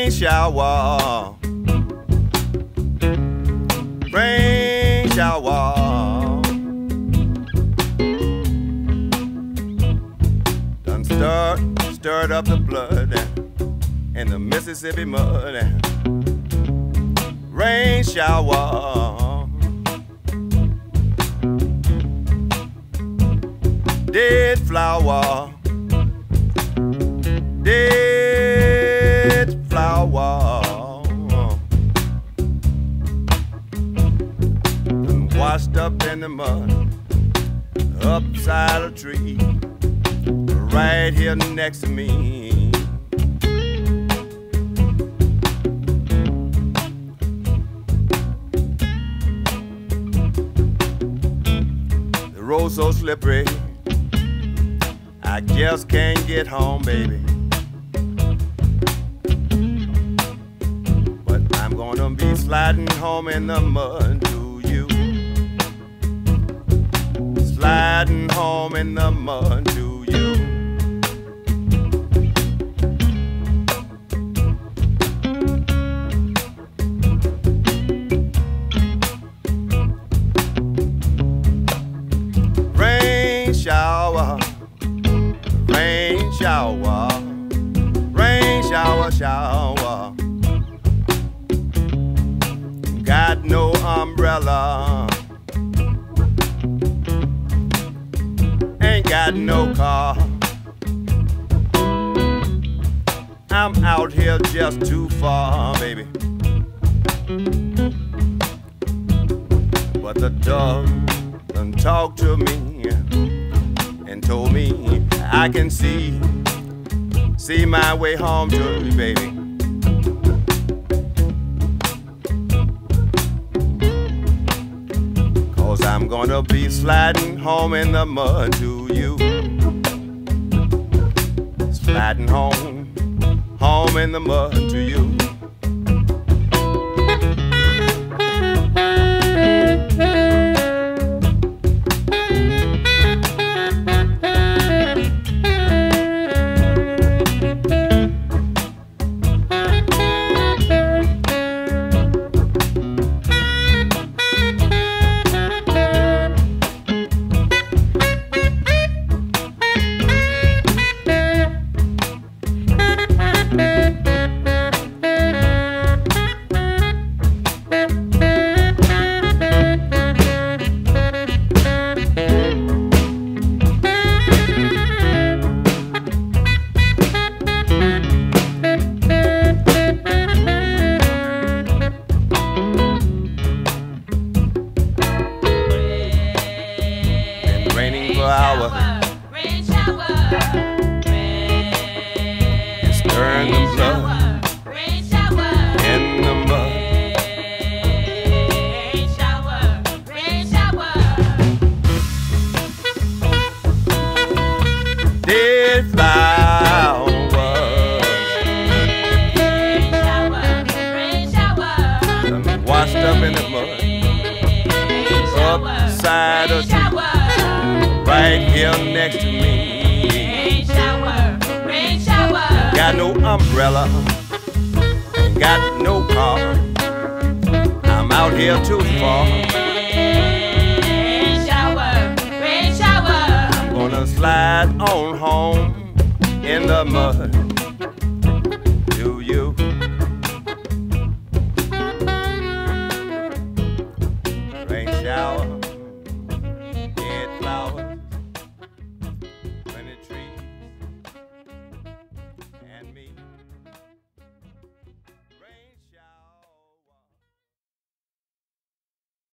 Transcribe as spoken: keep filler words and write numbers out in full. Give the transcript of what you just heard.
Rain shower, rain shower, done stirred, stirred up the blood in the Mississippi mud. Rain shower, dead flower, dead flower, and washed up in the mud, upside a tree, right here next to me. The road so slippery, I just can't get home, baby. But I'm gonna be sliding home in the mud to you. Sliding home in the mud to you. Rain shower, rain shower, rain shower, shower. Got no umbrella, ain't got no car. I'm out here just too far, baby. But the dog done talked to me and told me I can see, see my way home to you, baby. Cause I'm gonna be sliding home in the mud to you. Sliding home, home in the mud to you. Slide on home in the mud.